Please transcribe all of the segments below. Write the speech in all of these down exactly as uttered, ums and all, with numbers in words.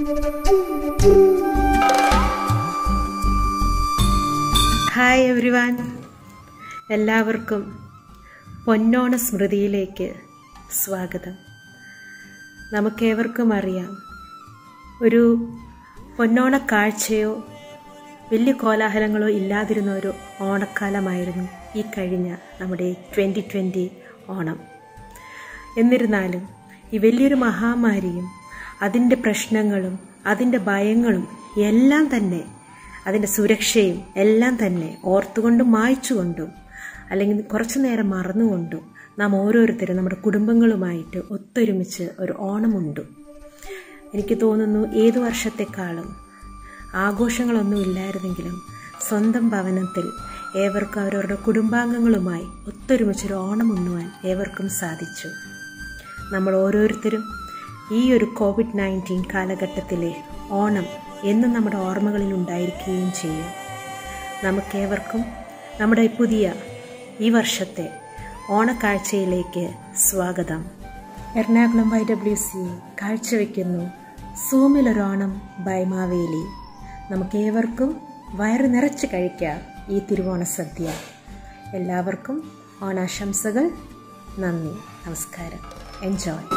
Hi everyone, എല്ലാവർക്കും പൊന്നോണ സ്മൃതിയിലേക്ക് സ്വാഗതം. നമുക്കേവർക്കും അറിയാം, ഒരു പൊന്നോണ കാഴ്ചയോ വലിയ കോലാഹലങ്ങളോ ഇല്ലാതിരുന്ന ഒരു ഓണക്കാലമായിരുന്നു ഈ കഴിഞ്ഞ നമ്മുടെ ട്വൻ്റി ട്വൻ്റി ഓണം. എന്നിരുന്നാലും ഈ വലിയൊരു മഹാമാരിയും അതിൻ്റെ പ്രശ്നങ്ങളും അതിൻ്റെ ഭയങ്ങളും എല്ലാം തന്നെ, അതിൻ്റെ സുരക്ഷയും എല്ലാം തന്നെ ഓർത്തുകൊണ്ടും മായ്ച്ചുകൊണ്ടും അല്ലെങ്കിൽ കുറച്ചു നേരം മറന്നുകൊണ്ടും നാം ഓരോരുത്തരും നമ്മുടെ കുടുംബങ്ങളുമായിട്ട് ഒത്തൊരുമിച്ച് ഒരു ഓണമുണ്ട്. എനിക്ക് തോന്നുന്നു ഏതു വർഷത്തെക്കാളും ആഘോഷങ്ങളൊന്നും ഇല്ലായിരുന്നെങ്കിലും സ്വന്തം ഭവനത്തിൽ ഏവർക്കും അവരവരുടെ കുടുംബാംഗങ്ങളുമായി ഒത്തൊരുമിച്ചൊരു ഓണം ഉണ്ണുവാൻ ഏവർക്കും സാധിച്ചു. നമ്മൾ ഓരോരുത്തരും ഈ ഒരു കോവിഡ് നയൻറ്റീൻ കാലഘട്ടത്തിലെ ഓണം എന്നും നമ്മുടെ ഓർമ്മകളിൽ ഉണ്ടായിരിക്കുകയും ചെയ്യും. നമുക്കേവർക്കും നമ്മുടെ പുതിയ ഈ വർഷത്തെ ഓണക്കാഴ്ചയിലേക്ക് സ്വാഗതം. എറണാകുളം വൈ ഡബ്ല്യു സി കാഴ്ചവെക്കുന്നു സൂമിലൊരോണം ബൈ മാവേലി. നമുക്കേവർക്കും വയറ് നിറച്ച് കഴിക്കാം ഈ തിരുവോണ സദ്യ. എല്ലാവർക്കും ഓണാശംസകൾ. നന്ദി, നമസ്കാരം. എൻജോയ്.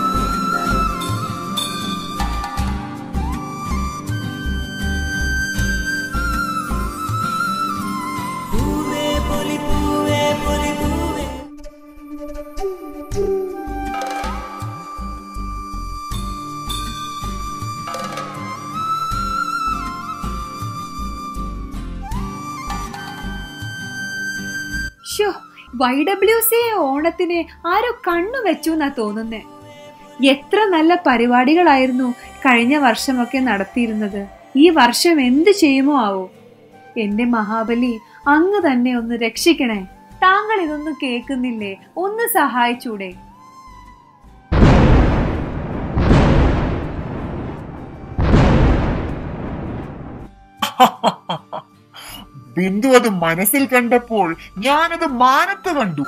വൈ ഡബ്ല്യു സി ഓണത്തിന് ആരോ കണ്ണു വെച്ചു എന്നാ തോന്നുന്നേ. എത്ര നല്ല പരിപാടികളായിരുന്നു കഴിഞ്ഞ വർഷമൊക്കെ നടത്തിയിരുന്നത്. ഈ വർഷം എന്ത് ചെയ്യുമോ ആവോ. എന്റെ മഹാബലി, അങ്ങ് തന്നെ ഒന്ന് രക്ഷിക്കണേ. താങ്കൾ ഇതൊന്നും കേൾക്കുന്നില്ലേ? ഒന്ന് സഹായിച്ചൂടെ? ബിന്ദു അത് മനസ്സിൽ കണ്ടപ്പോൾ ഞാനത് മാനത്ത് കണ്ടു.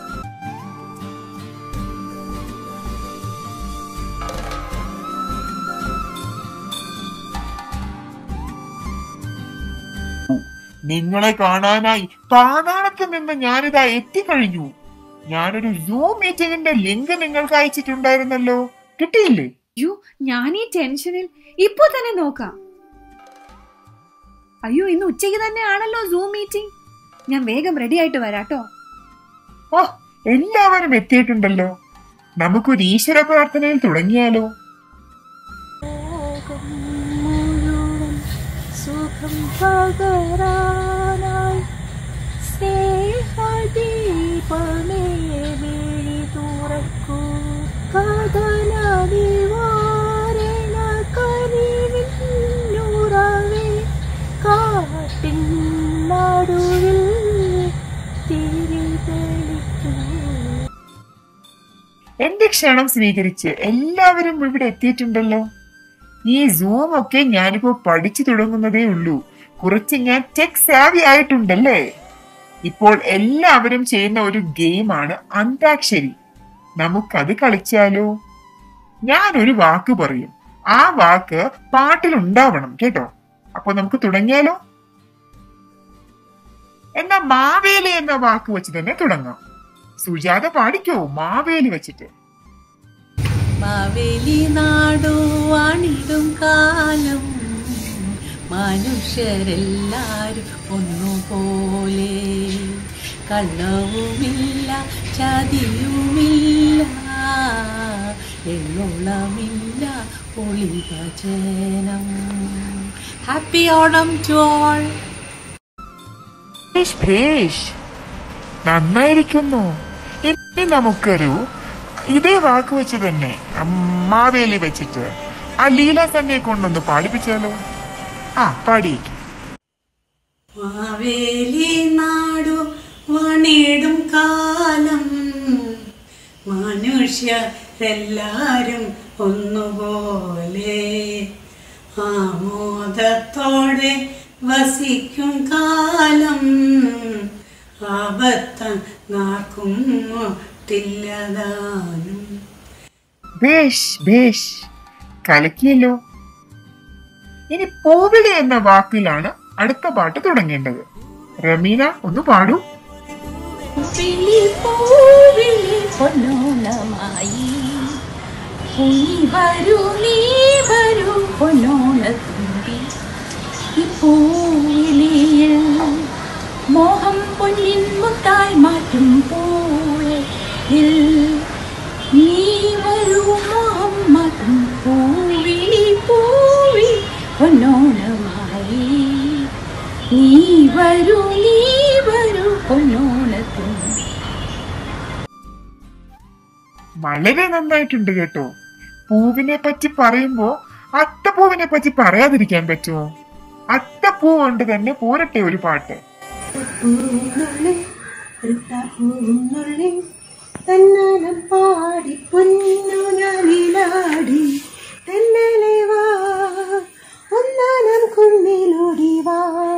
നിങ്ങളെ കാണാനായി പാതാളത്ത് നിന്ന് ഞാനിതാ എത്തിക്കഴിഞ്ഞു. ഞാനൊരു സൂം മീറ്റിംഗിന്റെ ലിങ്ക് നിങ്ങൾക്ക് അയച്ചിട്ടുണ്ടായിരുന്നല്ലോ, കിട്ടിയില്ലേ? അയ്യോ, ഞാൻ ഈ ടെൻഷനിൽ ഇപ്പൊ തന്നെ നോക്കാം. അയ്യോ, ഇന്ന് ഉച്ചയ്ക്ക് തന്നെ ആണല്ലോ സൂം മീറ്റിംഗ്. ഞാൻ വേഗം റെഡി ആയിട്ട് വരാട്ടോ. ഓ, എല്ലാവരും എത്തിയിട്ടുണ്ടല്ലോ. നമുക്കൊരു ഈശ്വര പ്രാർത്ഥനയിൽ തുടങ്ങിയാലോ? സുഖം പകരാനായി സ്നേഹദീപമേ വിഴി തുറക്കൂ, കഥനദിവാരണ കരിവിന്നുറവേ, കാട്ടിൻ നടുവിൽ തിരി തെളിക്കൂ. എന്റെ ക്ഷണം സ്വീകരിച്ച് എല്ലാവരും ഇവിടെ എത്തിയിട്ടുണ്ടല്ലോ. ഈ സൂം ഒക്കെ ഞാനിപ്പോ പഠിച്ചു തുടങ്ങുന്നതേ ഉള്ളൂ. കുറച്ച് ഞാൻ ടെക് സാവി ആയിട്ടുണ്ടല്ലേ. ഇപ്പോൾ എല്ലാവരും ചെയ്യുന്ന ഒരു ഗെയിമാണ് അന്താക്ഷരി. നമുക്കത് കളിച്ചാലോ? ഞാനൊരു വാക്ക് പറയും, ആ വാക്ക് പാട്ടിൽ ഉണ്ടാവണം കേട്ടോ. അപ്പൊ നമുക്ക് തുടങ്ങിയാലോ? എന്നാ മാവേലി എന്ന വാക്ക് വെച്ച് തന്നെ തുടങ്ങാം. സുജാത പാടിക്കോ മാവേലി വെച്ചിട്ട്. മാവേലി നാടുവാണിടും കാലം, മനുഷ്യരെല്ലാരും ഒന്നുപോലെ, കള്ളവുമില്ല ചതിയുമില്ല, എണ്ണുളമില്ല പൊളിവചനം. Happy Onam to all. നന്നായിരിക്കുന്നു. ഇനി നമുക്കൊരു ഇതേ വാക്ക് വെച്ച് തന്നെ മാവേലി വെച്ചിട്ട് ആ ലീല തന്നെ കൊണ്ടൊന്ന് പാടിപ്പിച്ചാലോ? ആ, പാടിയേക്ക്. മാവേലി നാടു വണിടും കാലം, മനുഷ്യരെല്ലാരും ഒന്നുപോലെ, ആമോദത്തോടെ വസിക്കും കാലം, അബദ്ധം നാക്കും ബേഷ് ബേഷ്, കലക്കിയല്ലോ. ഇനി പൂവിളി എന്ന വാക്കിലാണ് അടുത്ത പാട്ട് തുടങ്ങേണ്ടത്. റമീന ഒന്ന് പാടൂ. മോഹം പൊന്നിൻ മുത്തായി മാറ്റും പൂളെ നീ വരൂ, മോഹം മാറ്റും പൂവിളി പൂവി പൊന്നോണമായി നീ വരൂ, നീ വരൂ പൊന്നോണത്തുമ്പി. വളരെ നന്നായിട്ടുണ്ട് കേട്ടോ. പൂവിനെ പറ്റി പറയുമ്പോ അത്തപ്പൂവിനെ പറ്റി പറയാതിരിക്കാൻ പറ്റുമോ? അത്തപ്പൂ കൊണ്ട് തന്നെ പോരട്ടെ ഒരു പാട്ട്. തന്നാനം പാടി പൊന്നുനാലിലാടി തന്നലെ വാ ഒന്നാനം കുന്നിലോടി വാ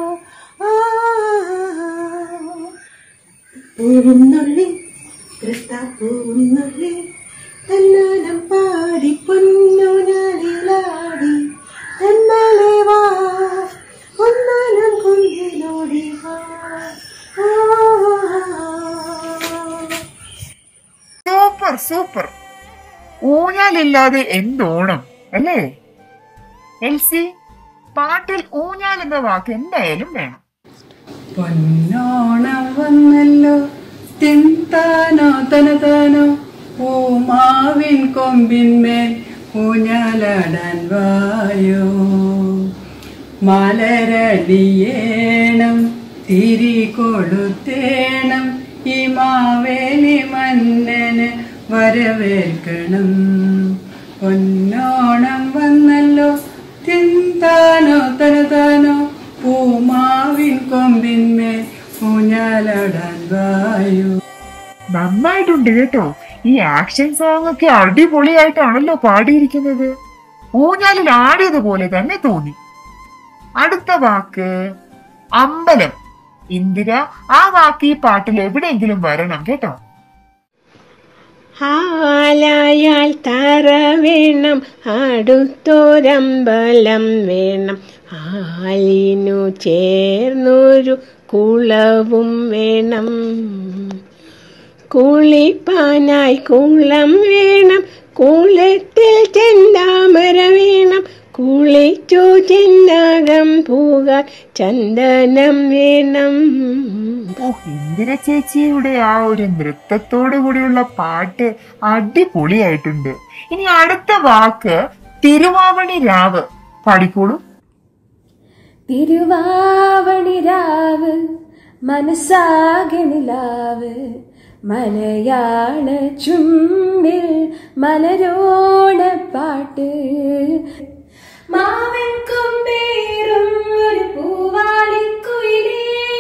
പൂവുന്നുള്ളി പൂവുന്നുള്ളി തന്നാനം പാടി പൊന്നുനാലിലാടി തന്നലെ വാ ഒന്നാനം കുന്നിലോടി വാ. Super super. ഊഞ്ഞാലില്ലാതെ എന്തോണം അല്ലേ എൽസി? പാട്ടിൽ ഊഞ്ഞാൽ എന്ന വാക്ക് എന്തായാലും വേണം. പൊന്നോണം വന്നല്ലോ തിന്താനോ തനതാനോ പൂമാവിൻ കൊമ്പിന്മേൽ ഊഞ്ഞാലാടാൻ വായോ മലരടിയേണം തിരി കൊളുത്തേണം ഈ മാവേലി മന്നന് വരവേൽക്കണം. പൊന്നോണം വന്നല്ലോ തിന്താനോ തനതാനോ പൂമാവിൻ കൊമ്പിന്മേൽ ഊഞ്ഞാലാടാൻ വായോ. നന്നായിട്ടുണ്ട് കേട്ടോ. ഈ ആക്ഷൻ സോങ് ഒക്കെ അടിപൊളിയായിട്ടാണല്ലോ പാടിയിരിക്കുന്നത്. ഊഞ്ഞാലിൽ ആടിയതുപോലെ തന്നെ തോന്നി. അടുത്ത വാക്ക് അമ്പലം. ഇന്ദിര, ആ വാക്ക് ഈ പാട്ടിൽ എവിടെയെങ്കിലും വരണം കേട്ടോ. ആലായാൽ തറ വേണം, അടുത്തൊരമ്പലം വേണം, ആലിനു ചേർന്നൊരു കുളവും വേണം, കുളിപ്പാനായി കുളം വേണം, കുളത്തിൽ ചെന്താമര വേണം, കുളിച്ചു ചെന്നാകം പോകാൻ ചന്ദനം വേണം. ഇന്ദിര ചേച്ചിയുടെ ആ ഒരു നൃത്തത്തോടു കൂടിയുള്ള പാട്ട് അടിപൊളിയായിട്ടുണ്ട്. ഇനി അടുത്ത വാക്ക് തിരുവാവണി രാവ്. പാടിക്കോളൂ. തിരുവാവണി രാവ് മനസ്സാകെ നിലാവ്, മലയാള ചുമ്പിൽ മലരോണ പാട്ട്, മാവൻ കൊമ്പേറും ഒരു പൂവാളിക്കുയിലേ,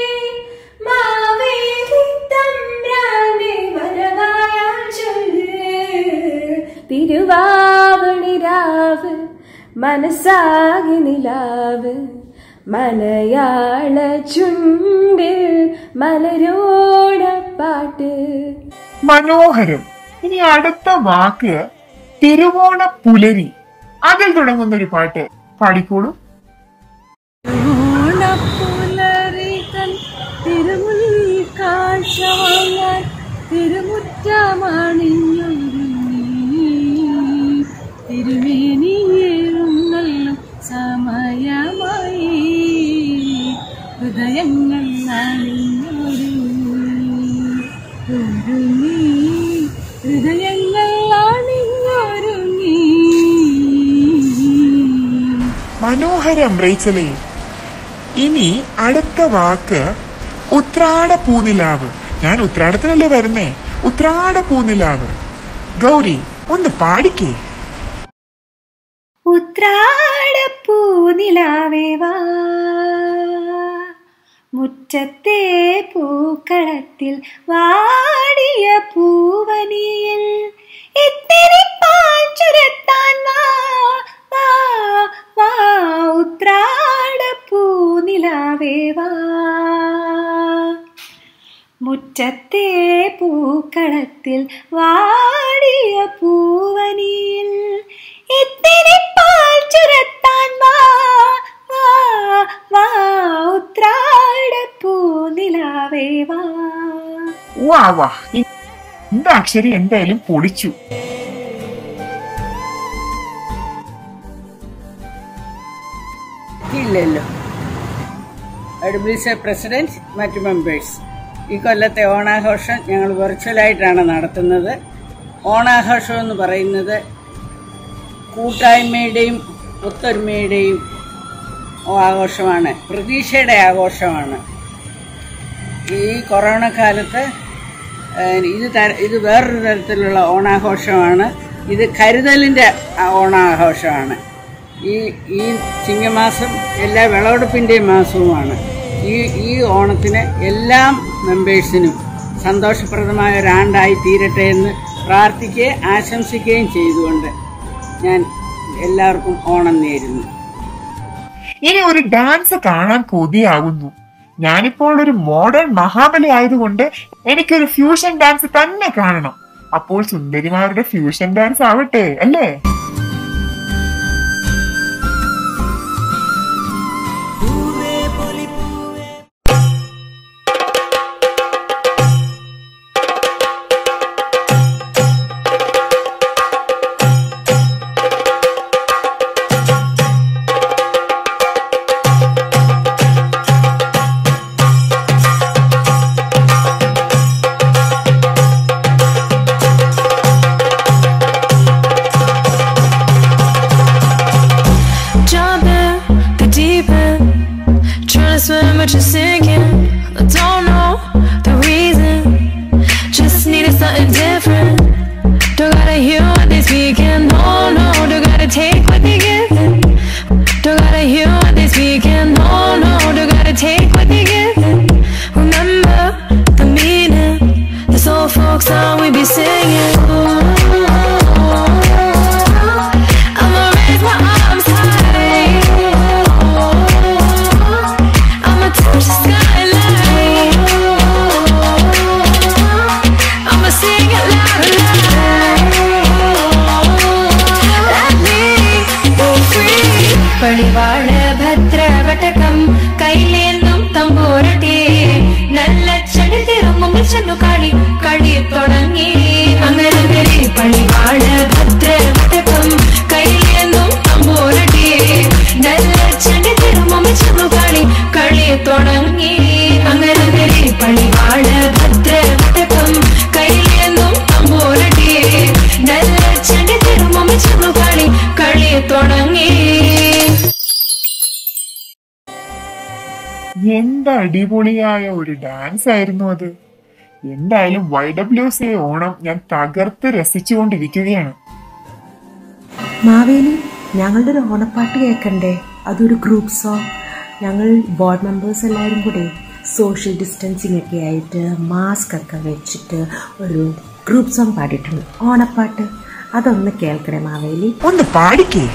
മാവേലി തമ്പ്രാന്റെ വരവായാൽ ചൊല്ല്. തിരുവാവണി രാവ് മനസ്സാകെ നിലാവ്, മലയാള ചുണ്ടിൽ മലരോണ പാട്ട്. മനോഹരം. ഇനി അടുത്ത വാക്ക് തിരുവോണ പുലരി. അതിൽ തുടങ്ങുന്ന ഒരു പാട്ട് പാടിക്കോളൂ. ഓണപ്പുലരിതൻ തിരുമുല്ലി കാഴ്ച വാങ്ങാൻ തിരുമുറ്റമണിഞ്ഞൊരുങ്ങി, തിരുമേനിയേഴുന്നള്ളും സമയമായി, ഹൃദയങ്ങൾ അണിഞ്ഞൊരുങ്ങി, ഹൃദയങ്ങൾ അണിഞ്ഞൊരുങ്ങി. മനോഹരം റേച്ചലേ. ഇനി അടുത്ത വാക്ക് ഉത്രാട പൂനിലാവ്. ഞാൻ ഉത്രാടത്തിനല്ലേ വരുന്നേ. ഉത്രാട പൂനിലാവ്. ഗൗരി ഒന്ന് പാടിക്കേ. ഉത്രാടപ്പൂനിലാവേ വാ, മുറ്റത്തെ പൂക്കളത്തിൽ വാടിയ പൂവനിയിൽ ഇത്തിരി പാൽ ചുരത്താൻ വാ വാ വാ, ഉത്രാടപ്പൂനിലാവേ വാ, മുറ്റത്തെ പൂക്കളത്തിൽ വാടിയ പൂവനിയിൽ ഇത്തിരി പാൽ ചുരത്താൻ വാ വാ വാ, എന്താ അക്ഷരി എന്തായാലും പൊളിച്ചു. ഇല്ലല്ലോ. ഡബ്ല്യു സി പ്രസിഡന്റ്, മറ്റു മെമ്പേഴ്സ്, ഈ കൊല്ലത്തെ ഓണാഘോഷം ഞങ്ങൾ വെർച്വലായിട്ടാണ് നടത്തുന്നത്. ഓണാഘോഷം എന്ന് പറയുന്നത് കൂട്ടായ്മയുടെയും ഒത്തൊരുമയുടെയും ആഘോഷമാണ്, പ്രതീക്ഷയുടെ ആഘോഷമാണ്. ഈ കൊറോണ കാലത്ത് ഇത് ഇത് വേറൊരു തരത്തിലുള്ള ഓണാഘോഷമാണ്. ഇത് കരുതലിൻ്റെ ഓണാഘോഷമാണ്. ഈ ഈ ചിങ്ങമാസം എല്ലാ വിളവെടുപ്പിൻ്റെയും മാസവുമാണ്. ഈ ഈ ഓണത്തിന് എല്ലാ മെമ്പേഴ്സിനും സന്തോഷപ്രദമായ ഒരാണ്ടായി തീരട്ടെ എന്ന് പ്രാർത്ഥിക്കുകയും ആശംസിക്കുകയും ചെയ്തുകൊണ്ട് ഞാൻ എല്ലാവർക്കും ഓണം നേരുന്നു. ഇനി ഒരു ഡാൻസ് കാണാൻ കൊതിയാകുന്നു. ഞാനിപ്പോൾ ഒരു മോഡേൺ മഹാബലി ആയതുകൊണ്ട് എനിക്കൊരു ഫ്യൂഷൻ ഡാൻസ് തന്നെ കാണണം. അപ്പോൾ സുന്ദരിമാരുടെ ഫ്യൂഷൻ ഡാൻസ് ആവട്ടെ, അല്ലേ? But you're sinking, I don't know the reason. Just needed something different. Don't gotta hear what they speaking, no, no. Don't gotta take what they giving. Don't gotta hear what they speaking, no, no. Don't gotta take what they giving. Remember the meaning, this old folk song we be singing. I'ma raise my arms high. Touch the skyline. I'ma sing it loud and loud. Let me go free. പടിവാള ഭദ്രവടകം കൈലേന്തും തമ്പൂരട്ടി നല്ല ചടി തിരുമ്പും ചെന്നു കളി കളി തുടങ്ങി. അങ്ങനെ പടിവാള ഭദ്രവടകം കൈലേന്തും തമ്പൂരട്ടി നല്ല ചടി തിരുമ്പും ചെന്നു കളി കളി തുടങ്ങി. അങ്ങനെ പടിവാള ഭദ്രവടകം കൈലേന്തും തമ്പൂരട്ടി നല്ല ചടി തിരുമ്പും ചെന്നു കളി കളി തുടങ്ങി. എന്താ അടിപൊളിയായ ഒരു ഡാൻസ് ആയിരുന്നു അത്. എന്തായാലും വൈ ഡബ്ല്യു സി ഓണം ഞാൻ തകർത്ത് രസിച്ചുകൊണ്ടിരിക്കുകയാണ്. മാവേലി, ഞങ്ങളുടെ ഒരു ഓണപ്പാട്ട് കേൾക്കണ്ടേ? അതൊരു ഗ്രൂപ്പ് സോങ്. ഞങ്ങൾ ബോർഡ് മെമ്പേഴ്സ് എല്ലാവരും കൂടെ സോഷ്യൽ ഡിസ്റ്റൻസിങ് ഒക്കെ ആയിട്ട് മാസ്ക് ഒക്കെ വെച്ചിട്ട് ഒരു ഗ്രൂപ്പ് സോങ് പാടിയിട്ടുണ്ട്, ഓണപ്പാട്ട്. അതൊന്ന് കേൾക്കണേ മാവേലി. ഒന്ന് പാടിക്കേ.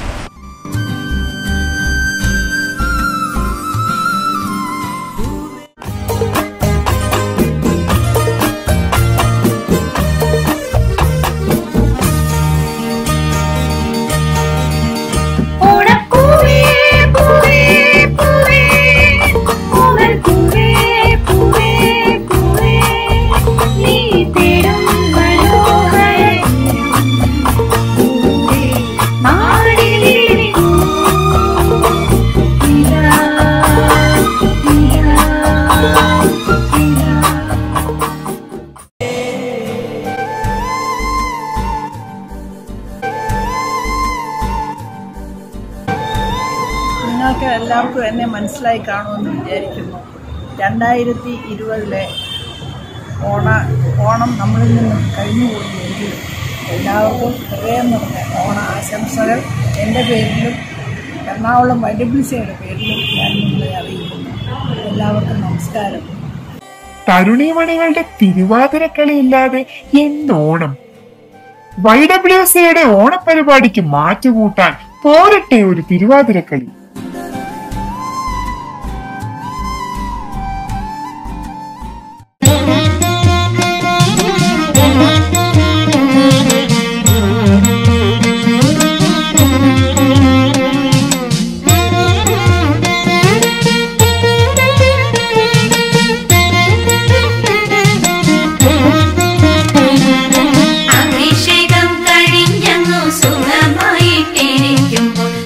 നിങ്ങൾക്ക് എല്ലാവർക്കും എന്നെ മനസ്സിലായി കാണുമെന്ന് വിചാരിക്കുന്നു. രണ്ടായിരത്തി ഇരുപതിലെ ഓണ ഓണം നമ്മളിൽ നിന്നും കഴിഞ്ഞുപോയെങ്കിലും എല്ലാവർക്കും ഹൃദയം നിറഞ്ഞ ഓണ ആശംസകൾ എൻ്റെ പേരിലും എറണാകുളം വൈ ഡബ്ല്യു സിയുടെ പേരിലും ഞാൻ നിങ്ങളെ അറിയിക്കുന്നു. എല്ലാവർക്കും നമസ്കാരം. തരുണിമണികളുടെ തിരുവാതിരക്കളി ഇല്ലാതെ എന്നോണം. വൈ ഡബ്ല്യു സിയുടെ ഓണപരിപാടിക്ക് മാറ്റുകൂട്ടാൻ പോരട്ടെ ഒരു തിരുവാതിരക്കളി.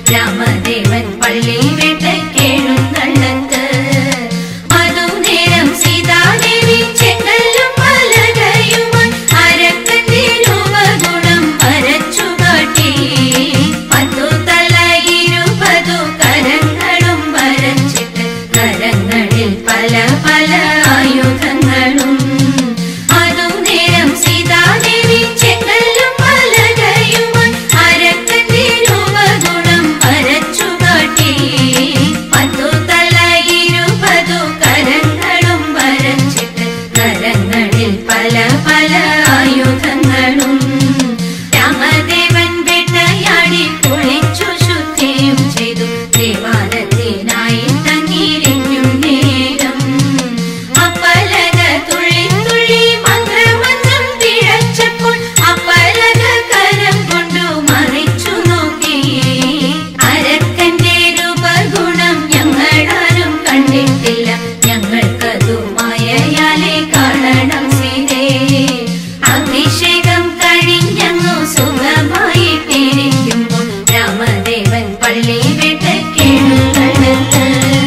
രാമദേവൻ പള്ളി വേട്ടയ്ക്കെഴുന്നള്ളത്ത്. അതും നേരം സീതാദേവി ചെങ്കല്ലും പലകയുമായി അരക്കന്റെ രൂപഗുണം വരച്ചു കാട്ടി. പത്തു തല ഇരുപതു കരങ്ങളും വരച്ചിട്ട് കരങ്ങളിൽ പല പല ആയുധങ്ങളും. അതും നേരം സീതാദേവി ചെങ്കല്ലും പലകയുമായി അരക്കന്റെ രൂപഗുണം വരച്ചു കാട്ടി. പത്തു തല ഇരുപതു കരങ്ങളും വരച്ചിട്ട് കരങ്ങളിൽ പല പല ആയുധങ്ങളും. രാമദേവൻ വേട്ടയാടി കുളിച്ചു ശുദ്ധിയും ചെയ്തു ദേവാലയത്തിനായി തങ്ങിയിരിക്കും നേരം. അപ്പലക തുള്ളി തുള്ളി മന്ത്രമന്ത്രം പിഴച്ചപ്പോൾ അപ്പലക കരം കൊണ്ടു മറിച്ചു നോക്കി. അരക്കന്റെ രൂപഗുണം ഞങ്ങളാരും കണ്ടിട്ടില്ല, ഞങ്ങൾക്കതു മായയാലെ കാണണം സീതേ. അഭിഷേകം കഴിഞ്ഞങ്ങു സുഖമായി ഇരിക്കുമ്പോൾ രാമദേവൻ പള്ളി വേട്ടയ്ക്കെഴുന്നള്ളത്ത്.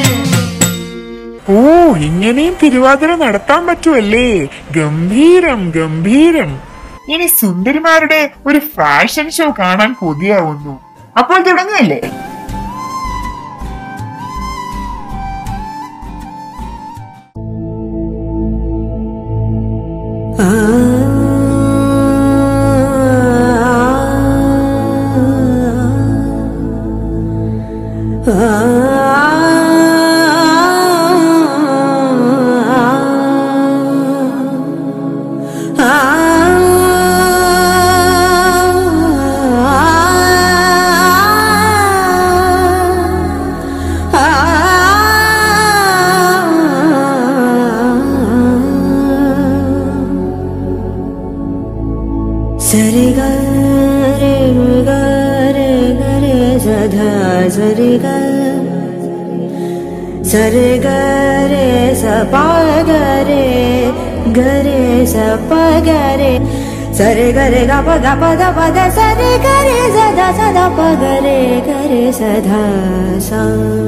ഓ, ഇങ്ങനെയും തിരുവാതിര നടത്താൻ പറ്റുമല്ലേ? ഗംഭീരം ഗംഭീരം. ഇനി സുന്ദരിമാരുടെ ഒരു ഫാഷൻ ഷോ കാണാൻ കൊതിയാവുന്നു. അപ്പോൾ തുടങ്ങല്ലേ? सरे ग रे ग रे ग रे सधा सरे ग सरे ग रे स पा ग रे ग रे स प ग रे सरे ग रे ग प ग प द प द सरे ग रे सधा सधा प ग रे ग रे सधा सा.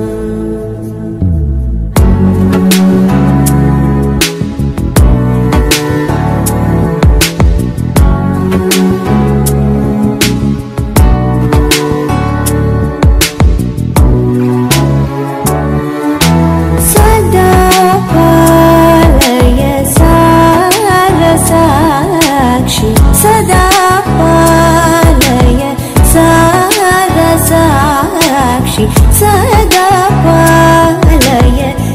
सदा पालय सारसाक्षी सदा पालय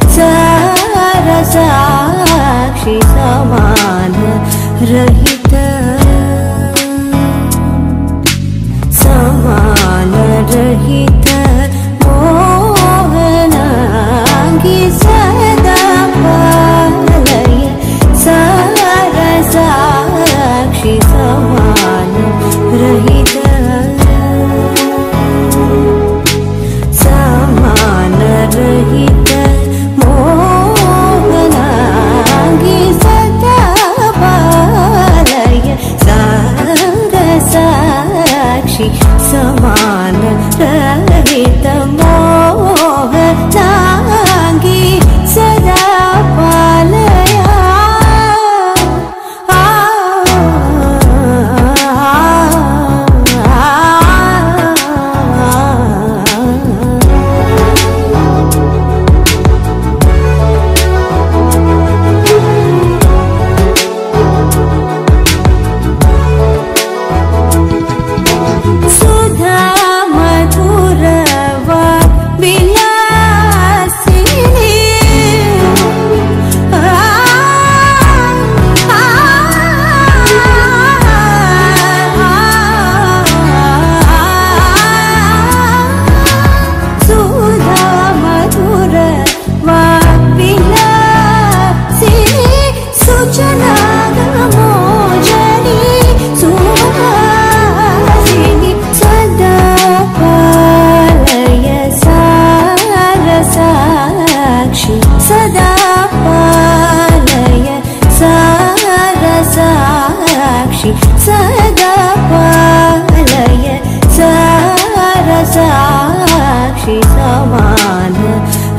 सारसाक्षी समान रहित समान रहित मोहनांगी सदा पालय सारसाक्षी समान रहित समान रहित मोहनांगी सदा पालय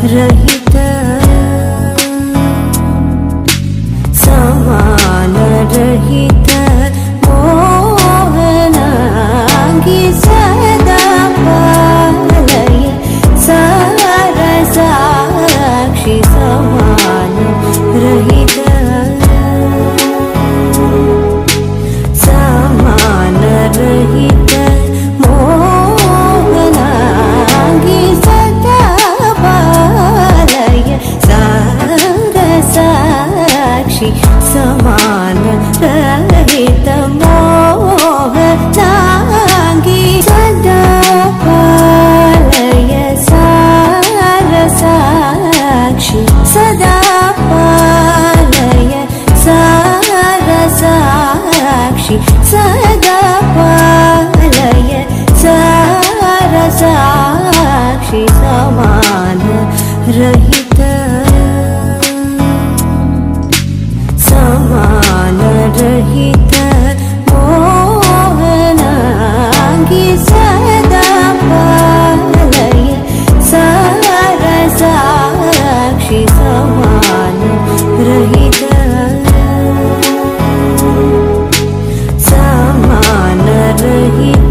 रहित समान रहित मोहनांगी सदा पालय सरसाक्षी समान रहित समान रहित मोहनांगी सदा पालय सरसाक्षी समान रहित मोहनांगी सदा पालय सरसाक्षी सदा पालय सरसाक्षी सदा पालय सरसाक्षी समान रहित समान रहित मोहनांगी सदा पालय सरसाक्षी समान रहित समान रहित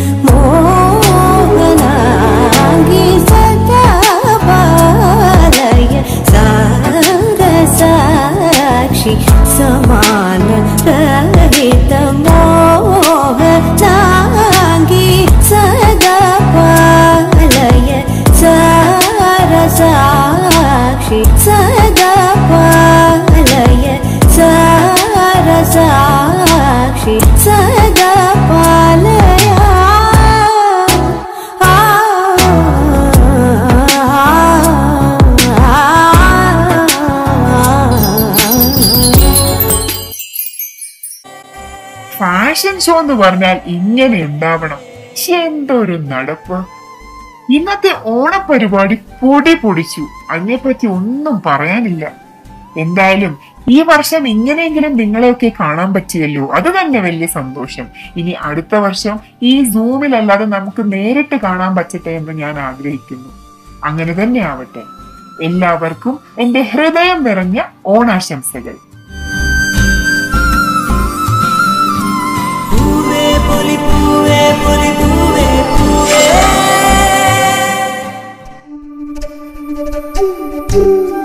मोहनांगी सदा पालय सरसाक्षी समान रहित मोहनांगी सदा पालय सरसाक्षी सदा पालय सरसाक्षी सदा पालय ഫാഷൻ ഷോ എന്ന് പറഞ്ഞാൽ ഇങ്ങനെ ഉണ്ടാവണം. പക്ഷെ എന്തൊരു നടപ്പ്! ഇന്നത്തെ ഓണപരിപാടി പൊടി പൊടിച്ചു. അതിനെപ്പറ്റി ഒന്നും പറയാനില്ല. എന്തായാലും ഈ വർഷം ഇങ്ങനെയെങ്കിലും നിങ്ങളെയൊക്കെ കാണാൻ പറ്റിയല്ലോ, അത് തന്നെ വലിയ സന്തോഷം. ഇനി അടുത്ത വർഷം ഈ സൂമിലല്ലാതെ നമുക്ക് നേരിട്ട് കാണാൻ പറ്റട്ടെ എന്ന് ഞാൻ ആഗ്രഹിക്കുന്നു. അങ്ങനെ തന്നെ ആവട്ടെ. എല്ലാവർക്കും എന്റെ ഹൃദയം നിറഞ്ഞ ഓണാശംസകൾ. Thank you.